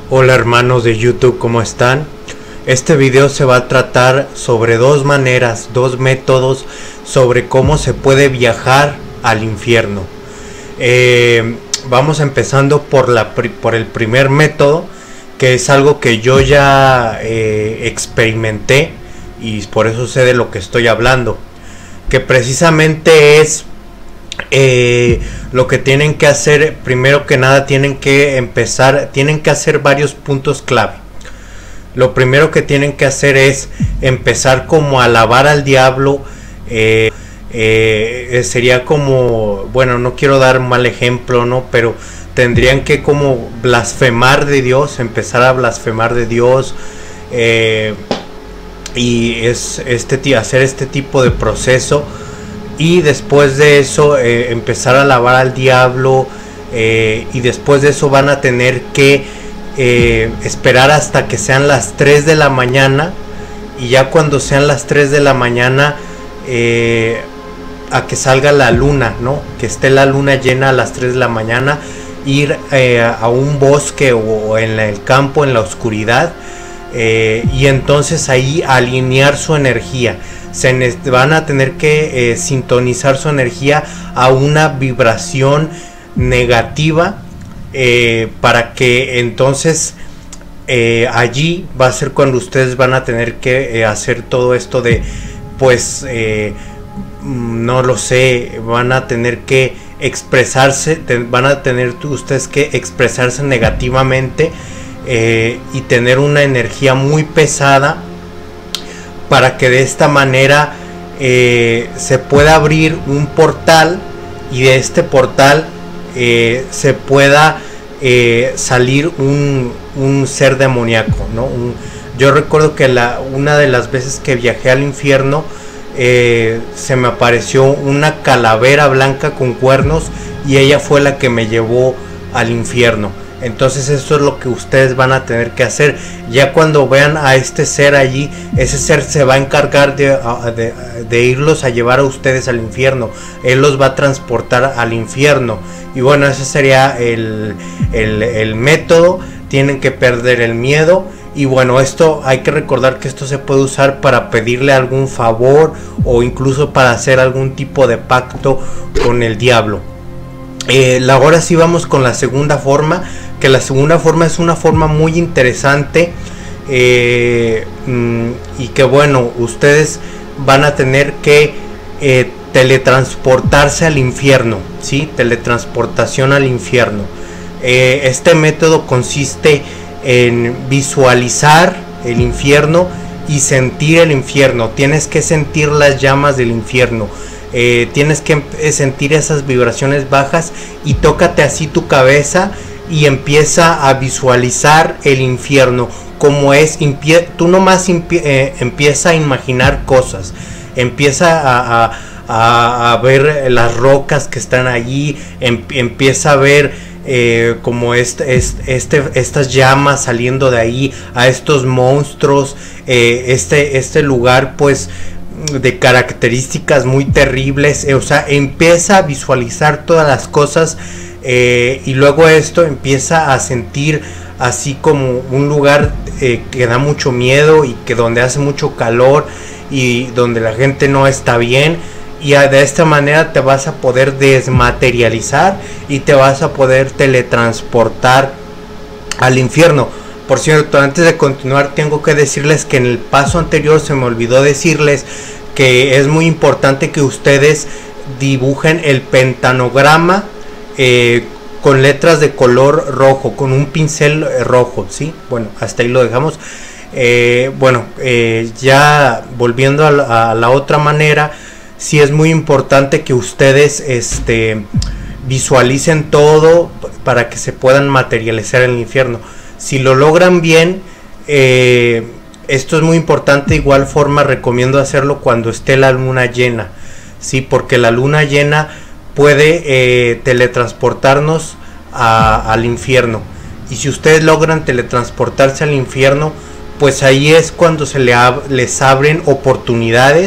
Hola hermanos de YouTube, ¿cómo están? Este video se va a tratar sobre dos maneras, dos métodos sobre cómo se puede viajar al infierno. Vamos empezando por el primer método, que es algo que yo ya experimenté y por eso sé de lo que estoy hablando, que precisamente es lo que tienen que hacer. Primero que nada tienen que hacer varios puntos clave. Lo primero que tienen que hacer es empezar como a alabar al diablo. Sería como, bueno, no quiero dar mal ejemplo, ¿no? Pero tendrían que como blasfemar de Dios, empezar a blasfemar de Dios, y hacer este tipo de proceso. Y después de eso empezar a alabar al diablo, y después de eso van a tener que esperar hasta que sean las 3 de la mañana, y ya cuando sean las 3 de la mañana a que salga la luna, ¿no? Que esté la luna llena a las 3 de la mañana, ir a un bosque o en el campo, en la oscuridad, y entonces ahí alinear su energía. Van a tener que sintonizar su energía a una vibración negativa, para que entonces allí va a ser cuando ustedes van a tener que hacer todo esto de, pues, no lo sé, van a tener que expresarse, van a tener ustedes que expresarse negativamente, y tener una energía muy pesada, para que de esta manera se pueda abrir un portal, y de este portal se pueda salir un ser demoníaco, ¿no? Yo recuerdo que una de las veces que viajé al infierno, se me apareció una calavera blanca con cuernos, y ella fue la que me llevó al infierno. Entonces esto es lo que ustedes van a tener que hacer. Ya cuando vean a este ser allí, ese ser se va a encargar de irlos a llevar a ustedes al infierno. Él los va a transportar al infierno. Y bueno, ese sería el método. Tienen que perder el miedo. Y bueno, esto hay que recordar que esto se puede usar para pedirle algún favor, o incluso para hacer algún tipo de pacto con el diablo. Ahora sí vamos con la segunda forma, que la segunda forma es una forma muy interesante, y que bueno, ustedes van a tener que teletransportarse al infierno, ¿sí? Teletransportación al infierno. Este método consiste en visualizar el infierno y sentir el infierno. Tienes que sentir las llamas del infierno. Tienes que sentir esas vibraciones bajas, y tócate así tu cabeza y empieza a visualizar el infierno como es. Tú nomás empieza a imaginar cosas, empieza a ver las rocas que están allí, empieza a ver como estas llamas saliendo de ahí, a estos monstruos, este lugar pues de características muy terribles, o sea, empieza a visualizar todas las cosas, y luego esto empieza a sentir así como un lugar que da mucho miedo, y que donde hace mucho calor, y donde la gente no está bien, y de esta manera te vas a poder desmaterializar y te vas a poder teletransportar al infierno. Por cierto, antes de continuar tengo que decirles que en el paso anterior se me olvidó decirles que es muy importante que ustedes dibujen el pentanograma con letras de color rojo, con un pincel rojo, ¿sí? Bueno, hasta ahí lo dejamos. Ya volviendo a la otra manera, sí es muy importante que ustedes visualicen todo para que se puedan materializar en el infierno. Si lo logran bien, esto es muy importante. De igual forma recomiendo hacerlo cuando esté la luna llena, sí, porque la luna llena puede teletransportarnos al infierno. Y si ustedes logran teletransportarse al infierno, pues ahí es cuando les abren oportunidades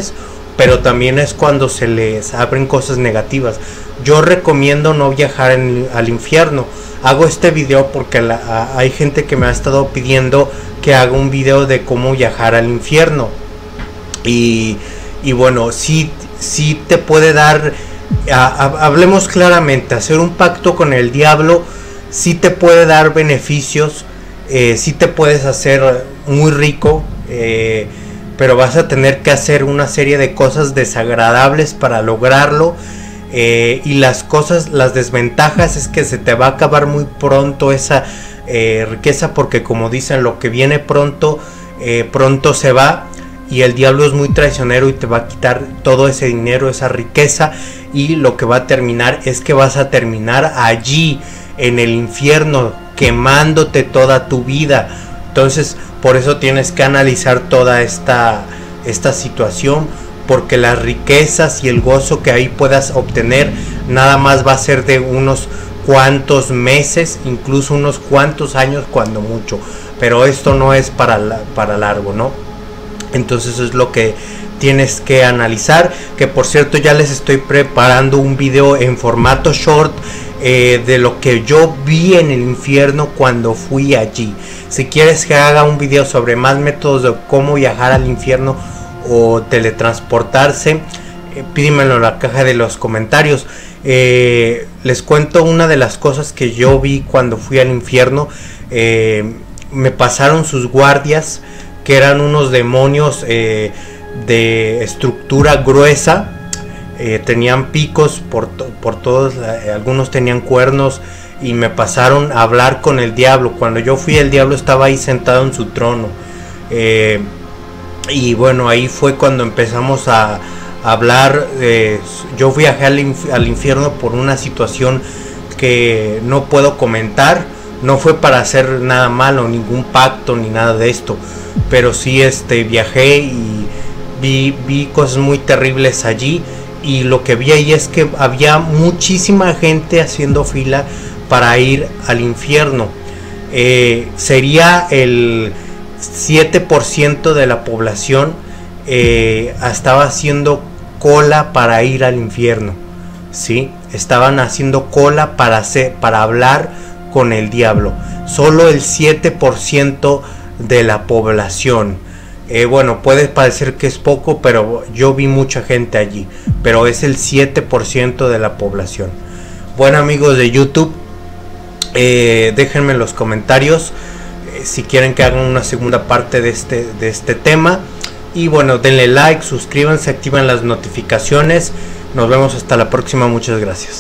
pero también es cuando se les abren cosas negativas. Yo recomiendo no viajar al infierno. Hago este video porque hay gente que me ha estado pidiendo que haga un video de cómo viajar al infierno. Y bueno, sí te puede dar, hablemos claramente, hacer un pacto con el diablo sí te puede dar beneficios, sí te puedes hacer muy rico, pero vas a tener que hacer una serie de cosas desagradables para lograrlo. Y las desventajas es que se te va a acabar muy pronto esa riqueza, porque como dicen, lo que viene pronto, pronto se va, y el diablo es muy traicionero y te va a quitar todo ese dinero, esa riqueza, y lo que va a terminar es que vas a terminar allí en el infierno, quemándote toda tu vida. Entonces por eso tienes que analizar toda esta situación, porque las riquezas y el gozo que ahí puedas obtener nada más va a ser de unos cuantos meses, incluso unos cuantos años cuando mucho, pero esto no es para largo, ¿no? Entonces es lo que tienes que analizar, que por cierto ya les estoy preparando un video en formato short de lo que yo vi en el infierno cuando fui allí. Si quieres que haga un video sobre más métodos de cómo viajar al infierno o teletransportarse, pídemelo en la caja de los comentarios. Les cuento una de las cosas que yo vi cuando fui al infierno. Me pasaron sus guardias, que eran unos demonios de estructura gruesa, tenían picos por todos, algunos tenían cuernos, y me pasaron a hablar con el diablo. Cuando yo fui, el diablo estaba ahí sentado en su trono, y bueno, ahí fue cuando empezamos a hablar. Yo viajé al infierno por una situación que no puedo comentar. No fue para hacer nada malo, ningún pacto ni nada de esto, pero sí viajé y vi cosas muy terribles allí. Y lo que vi ahí es que había muchísima gente haciendo fila para ir al infierno. Sería el 7% de la población estaba haciendo cola para ir al infierno, ¿sí? Estaban haciendo cola para hablar con el diablo. Solo el 7% de la población. Bueno, puede parecer que es poco, pero yo vi mucha gente allí, pero es el 7% de la población. Bueno, amigos de YouTube, déjenme en los comentarios si quieren que hagan una segunda parte de este tema. Y bueno, denle like, suscríbanse, activen las notificaciones. Nos vemos hasta la próxima, muchas gracias.